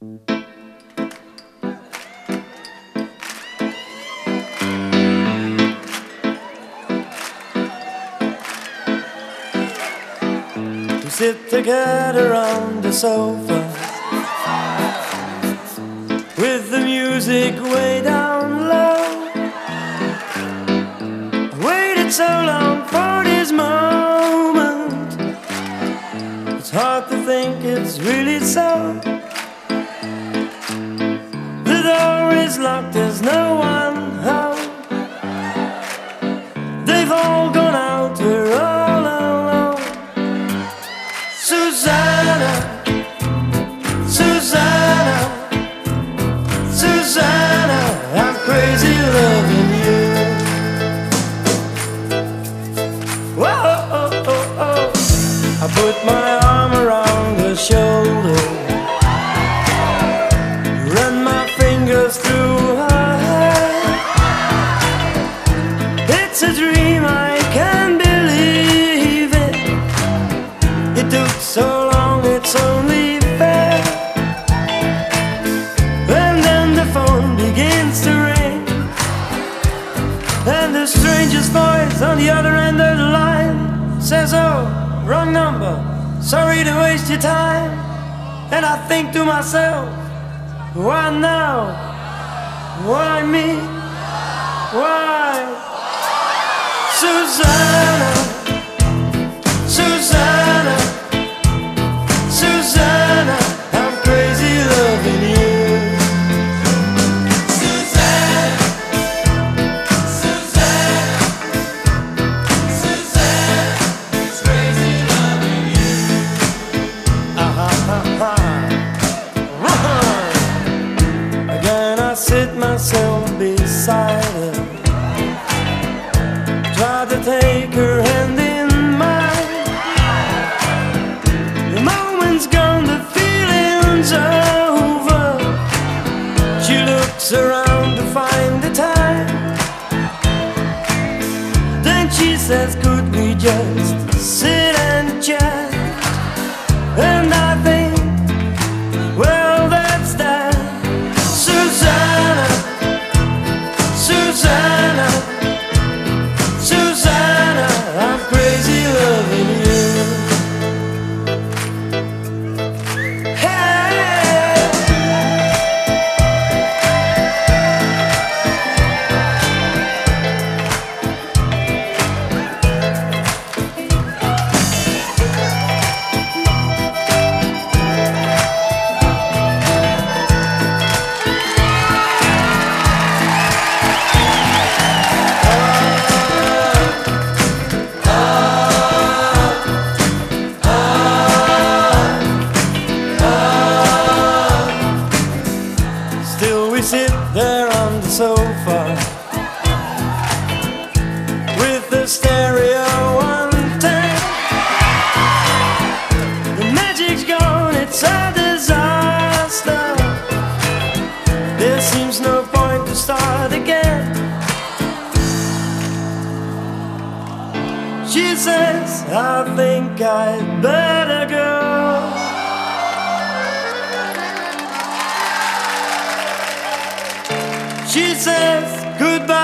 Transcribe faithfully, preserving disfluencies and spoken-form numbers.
We sit together on the sofa with the music way down low. I waited so long for this moment. It's hard to think it's really so. The door is locked, there's no one home. They've all gone out, we're all alone. Susanna, Susanna, Susanna, I'm crazy loving you. Whoa, oh, oh, oh. I put my arm around her shoulder, run my fingers through her hair. It's a dream, I can't believe it. It took so long, it's only fair. And then the phone begins to ring, and the stranger's voice on the other end of the line says, oh, wrong number, sorry to waste your time. And I think to myself, why now? Why me? Why? Susanna, Susanna, Susanna, I'm crazy loving you. Susanna, Susanna, Susanna, it's crazy loving you. Ah, ah, ah, ah. Again I sit myself beside her, try to take her hand in mine. The moment's gone, the feeling's over. She looks around to find the time. Then she says, could we just sit and chat? And I think, well, that's that. Susanna, Susanna, Susanna, I'm crazy loving you. Hey. Still we sit there on the sofa with the stereo on ten. The magic's gone, it's a disaster. There seems no point to start again. She says, I think I'd better go. She says goodbye.